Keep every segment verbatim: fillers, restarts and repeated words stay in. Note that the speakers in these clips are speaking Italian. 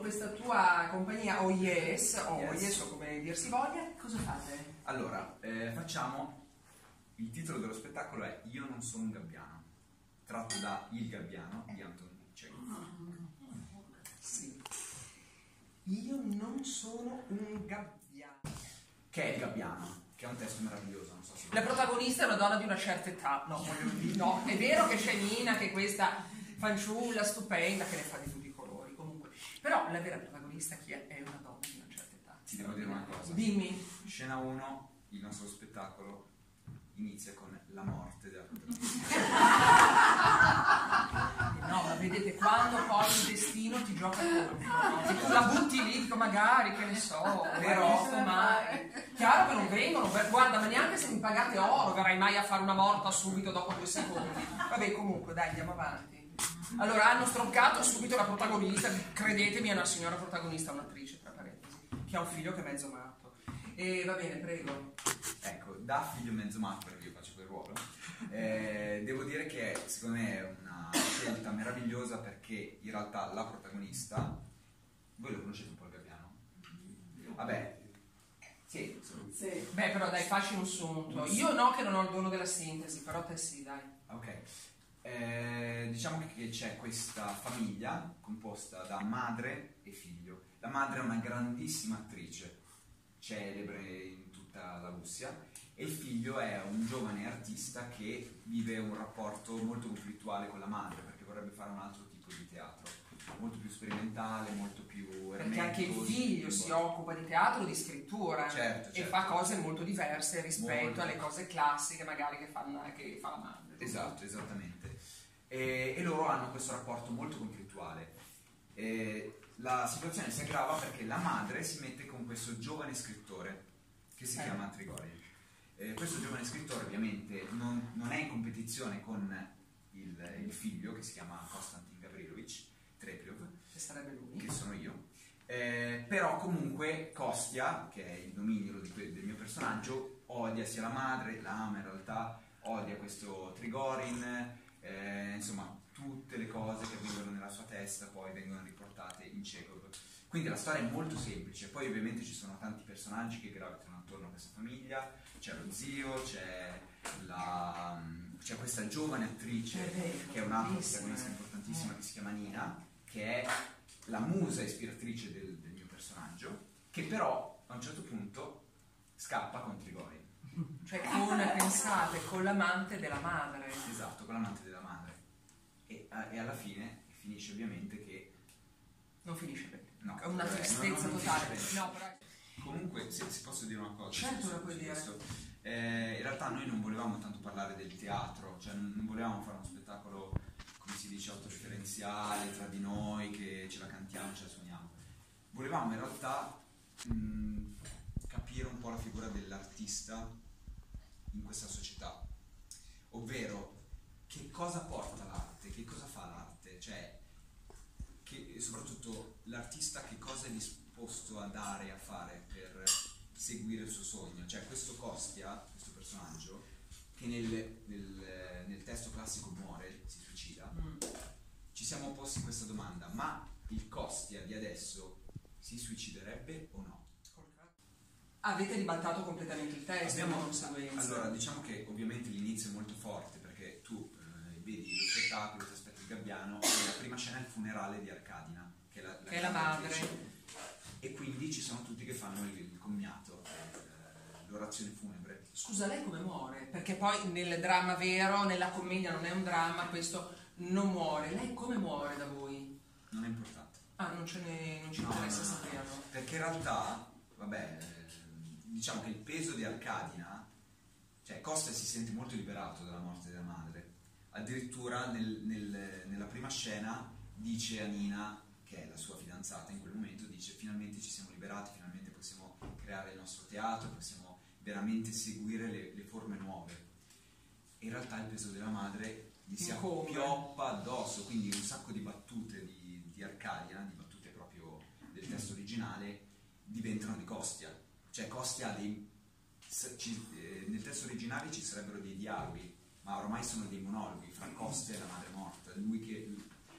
questa tua compagnia O Yes, o Yes. Yes, o come dir si voglia, cosa fate? Allora, eh, facciamo... Il titolo dello spettacolo è Io non sono un gabbiano, tratto da Il Gabbiano di Anton Chekhov. Sì. Io non sono un gabbiano. Che è Il Gabbiano, che è un testo meraviglioso, non so se... La protagonista è una donna di una certa età. No, voglio dire, no, è vero che c'è Nina, che è questa fanciulla stupenda che ne fa di tutti i colori, comunque. Però la vera protagonista chi è? È una donna di una certa età. Ti devo dire una cosa. Dimmi. Scena uno, il nostro spettacolo inizia con la morte della protagonista. No, ma vedete, quando poi il destino ti gioca contro, no? Se tu la butti lì, dico magari, che ne so, però mai. Chiaro che non vengono, guarda, ma neanche se mi pagate oro verrai mai a fare una morta subito dopo due secondi. Vabbè, comunque, dai, andiamo avanti. Allora, hanno stroncato subito la protagonista, credetemi, è una signora protagonista, un'attrice, tra parentesi, che ha un figlio che è mezzo matto. E va bene, prego. Ecco, da figlio mezzo matto, perché io faccio quel ruolo, eh, devo dire che secondo me è una scelta meravigliosa perché in realtà la protagonista, voi lo conoscete un po' il gabbiano? Vabbè, sì, insomma. Sì. Beh, però dai, facci un sunto. Io no, che non ho il dono della sintesi, però te sì, dai. Ok, eh, diciamo che c'è questa famiglia composta da madre e figlio. La madre è una grandissima attrice, celebre in tutta la Russia, e il figlio è un giovane artista che vive un rapporto molto conflittuale con la madre perché vorrebbe fare un altro tipo di teatro, molto più sperimentale, molto più ermetico. Perché anche il figlio si occupa di teatro, di scrittura, certo, e certo. fa cose molto diverse rispetto molto. alle cose classiche magari che, fanno, che fa la madre. Esatto, esattamente. E, e loro hanno questo rapporto molto conflittuale. E la situazione si aggrava perché la madre si mette con questo giovane scrittore che si eh. chiama Trigorin. Eh, questo giovane scrittore ovviamente non, non è in competizione con il, il figlio che si chiama Konstantin Gavrilovich Trepiov, che sarebbe lui, che sono io. Eh, però comunque Kostya, che è il nomignolo di que- del mio personaggio, odia sia la madre, la ama in realtà, odia questo Trigorin, eh, insomma tutte le cose che avvengono nella sua testa poi vengono riportate in Chekhov. Quindi la storia è molto semplice, poi ovviamente ci sono tanti personaggi che gravitano attorno a questa famiglia, c'è lo zio, c'è, la, c'è questa giovane attrice che è un'altra protagonista importantissima che si chiama Nina, che è la musa ispiratrice del, del mio personaggio, che però a un certo punto scappa con Trigorin. cioè con, pensate, con l'amante della madre. Esatto, con l'amante della madre. E, e alla fine finisce ovviamente che... Non finisce bene. No, È una eh, tristezza no, no, totale. finisce bene. No, però... Comunque, se, se posso dire una cosa... Certo, su, lo puoi su dire. questo, eh, in realtà noi non volevamo tanto parlare del teatro, cioè non, non volevamo fare uno spettacolo, come si dice, autoreferenziale, tra di noi, che ce la cantiamo, ce la suoniamo. Volevamo in realtà mh, capire un po' la figura dell'artista in questa società, ovvero che cosa porta l'arte, che cosa fa l'arte, cioè che, soprattutto l'artista che cosa è disposto a dare e a fare per seguire il suo sogno. Cioè questo Kostya, questo personaggio, che nel, nel, nel testo classico muore, si suicida, mm. ci siamo posti questa domanda: ma il Kostya di adesso si suiciderebbe o no? Avete ribaltato completamente il testo. Abbiamo, conseguenza. allora, diciamo che ovviamente l'inizio è molto forte perché tu eh, vedi lo spettacolo, ti aspetti il gabbiano, e la prima scena è il funerale di Arkadina, che è la, la, che è la madre, e quindi ci sono tutti che fanno il, il commiato, eh, l'orazione funebre. Scusa, lei come muore? Perché poi nel dramma vero, nella commedia non è un dramma, questo non muore. Lei come muore da voi? Non è importante. Ah, non, ce ne, non ci no, interessa no, no. saperlo. Perché in realtà, vabbè, diciamo che il peso di Arkadina, cioè Kostya si sente molto liberato dalla morte della madre. Addirittura nel, nel, nella prima scena dice a Nina, che è la sua fidanzata in quel momento, dice: finalmente ci siamo liberati, finalmente possiamo creare il nostro teatro, possiamo veramente seguire le, le forme nuove. E in realtà il peso della madre gli si appioppa addosso, quindi un sacco di battute di, di Arkadina, di battute proprio del testo originale, diventano di Kostya. Cioè Kostya ha dei... Ci, eh, nel testo originale ci sarebbero dei dialoghi, ma ormai sono dei monologhi fra Kostya e la madre morta, lui che, che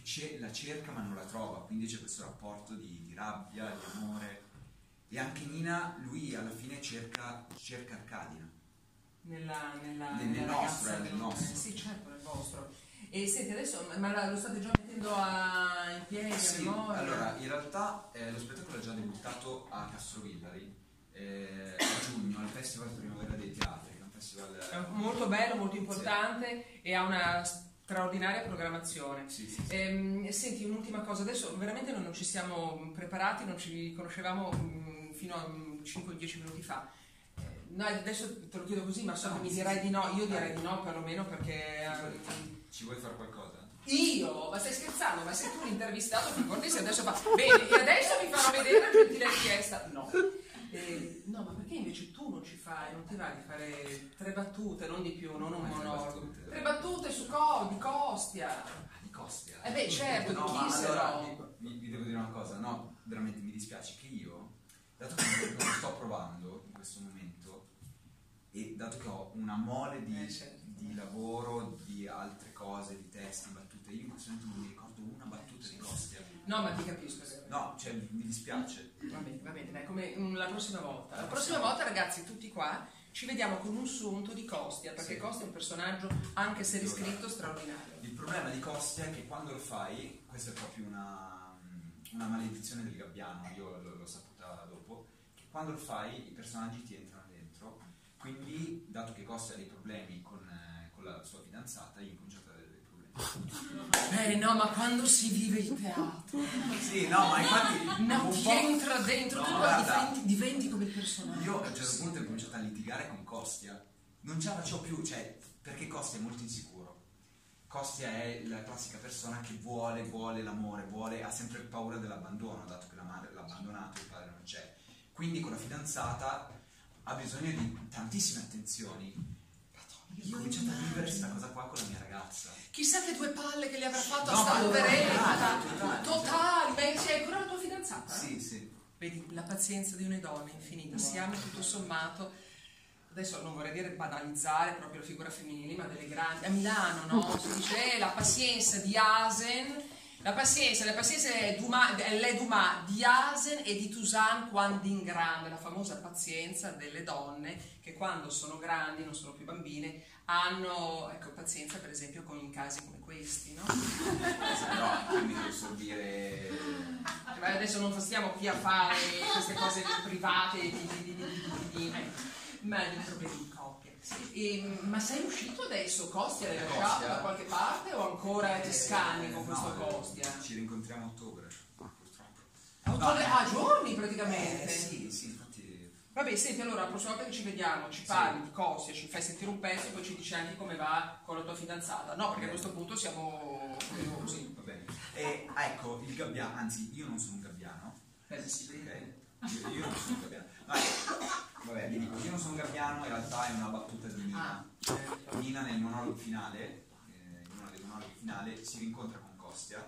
che la cerca ma non la trova, quindi c'è questo rapporto di, di rabbia, di amore. E anche Nina, lui alla fine cerca, cerca Arcadina. Nella, nella, nel, nella nostro, ragazza, nel nostro. Sì, certo, nel vostro. E senti, adesso ma lo state già mettendo a, in piedi, Sì, a memoria? allora, in realtà eh, lo spettacolo è già debuttato a Castrovillari eh, a giugno, al Festival Primavera dei Teatri, che è un festival... È molto bello, molto importante, sì. E ha una straordinaria programmazione. Sì, sì, sì. Ehm, senti, un'ultima cosa, adesso veramente noi non ci siamo preparati, non ci conoscevamo mh, fino a cinque dieci minuti fa. No, adesso te lo chiedo così, ma so no, che mi sì, dirai sì. di no, io direi di no perlomeno perché... Um... Ci vuoi fare qualcosa? Io? Ma stai scherzando? Ma sei tu l'intervistato, figurati se adesso fa... Bene, e adesso mi farò vedere la gentile richiesta. No. Eh, no, ma perché invece tu non ci fai, non ti vai di fare tre battute, non di più, non un monologo. Tre battute su co, di Costia. Ah, di Costia? Eh beh, certo, no, di chi se allora, no? Vi, vi devo dire una cosa, no, veramente mi dispiace che io, dato che non sto provando in questo momento, e dato che ho una mole di, eh, certo. di lavoro, di altre cose, di testi, battute, io in questo momento non mi ricordo una battuta di Costia. No, ma ti capisco. No, cioè mi dispiace. Va bene, va bene, dai, come mh, la prossima volta. La prossima volta, ragazzi, tutti qua ci vediamo con un sunto di Costia, perché sì. Costia è un personaggio, anche se riscritto, straordinario. Il problema di Costia è che quando lo fai, questa è proprio una, una maledizione del gabbiano, io l'ho saputa dopo, che quando lo fai i personaggi ti entrano dentro, quindi dato che Costia ha dei problemi con, eh, con la sua fidanzata, io incomincio a avere dei problemi. Eh no, ma quando si vive il teatro? Sì, no, ma infatti... No, ti entra dentro, no, tu guarda, diventi, diventi come il personaggio. Io a un certo punto ho cominciato a litigare con Costia, non ce la faccio più, cioè, perché Costia è molto insicuro. Costia è la classica persona che vuole, vuole l'amore, vuole, ha sempre paura dell'abbandono, dato che la madre l'ha abbandonato, il padre non c'è. Quindi con la fidanzata ha bisogno di tantissime attenzioni. Io ho cominciato a vivere questa cosa qua con la mia ragazza. Chissà che due palle che le avrà fatto no, a stamperella. Totali, totali. Beh, sei ancora la tua fidanzata? Sì, sì. Vedi, la pazienza di una donna è infinita. Siamo tutto sommato, adesso non vorrei dire banalizzare proprio la figura femminile, ma delle grandi. A Milano, no? Si dice eh, la pazienza di Asen. La pazienza, la pazienza è Dumas, è Dumas di Asen e di Toussaint quando in grande, la famosa pazienza delle donne che quando sono grandi, non sono più bambine, hanno ecco, pazienza per esempio con casi come questi, no? No, quindi posso dire... Cioè, adesso non stiamo qui a fare queste cose private di, di, di, di, di, di, ma di problemi di coppia. E, ma sei uscito adesso, Costia? L'hai lasciato da qualche parte o ancora ti scanni con questo no, Costia? Ci rincontriamo a ottobre, purtroppo. A ottobre? No, ah, giorni praticamente? Eh, sì, sì, infatti... Vabbè, senti, allora la prossima volta che ci vediamo ci parli sì. di Costia, ci fai sentire un pezzo e poi ci dici anche come va con la tua fidanzata. No, perché a questo punto siamo così. Va bene. E ecco, il gabbiano, anzi io non sono un gabbiano. Eh sì. Okay. Io, io non sono un gabbiano. No, vabbè, vi dico, io non sono un gabbiano, in realtà è una battuta di Nina. Ah, certo. Nina nel monologo finale, eh, in uno dei monologhi finale, si rincontra con Costia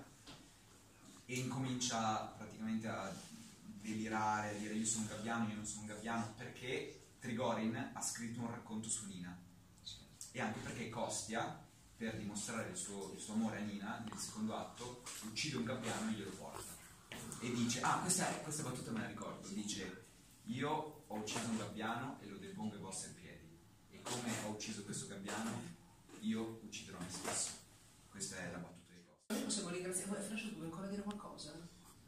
e incomincia praticamente a delirare, a dire io sono un gabbiano, io non sono un gabbiano, perché Trigorin ha scritto un racconto su Nina. E anche perché Costia, per dimostrare il suo, il suo amore a Nina, nel secondo atto, uccide un gabbiano e glielo porta. E dice, ah, questa, è, questa battuta me la ricordo, dice, io ho ucciso un gabbiano e lo depongo ai vostri piedi, e come ho ucciso questo gabbiano, io ucciderò me stesso. Questa è la battuta di Costia. Possiamo ringraziare, Francia, tu vuoi ancora dire qualcosa? Eh,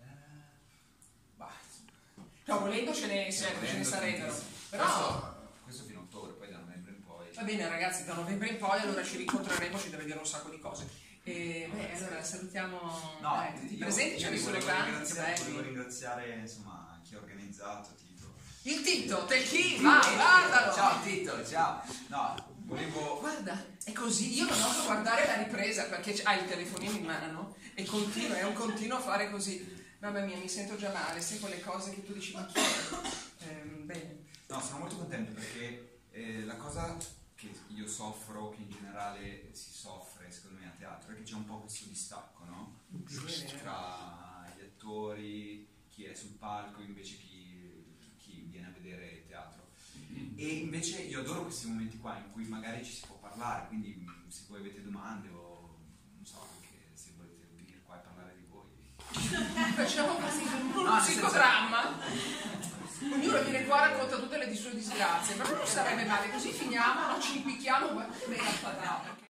bah, no, volendo ce ne, ce, volendo ce ne sarebbero, però... Questo, questo fino a ottobre, poi da novembre in poi... Va bene ragazzi, da novembre in poi allora ci rincontreremo, ci deve dire un sacco di cose. E beh, allora salutiamo no, eh, tutti i presenti, ce ne sono tanti. Volevo ringraziare insomma chi ha organizzato, Tito. Il Tito, te chi? Vai, guardalo! Ciao Tito, ciao! No, volevo... Guarda, è così, io non oso guardare la ripresa perché hai il telefonino in mano e continua, è un continuo a fare così. Mamma mia, mi sento già male, sai quelle cose che tu dici, ma chi è? Eh, bene. No, sono molto contento perché eh, la cosa che io soffro, che in generale si soffre secondo me a teatro, è che c'è un po' questo distacco, no? Tra gli attori, chi è sul palco, invece chi, chi viene a vedere teatro. E invece io adoro questi momenti qua in cui magari ci si può parlare, quindi se voi avete domande o non so, anche se volete venire qua e Facciamo quasi un No, psicodramma. Ognuno viene qua e racconta tutte le sue disgrazie, però non sarebbe male, così finiamo, non ci impicchiamo, guarda che bella patata.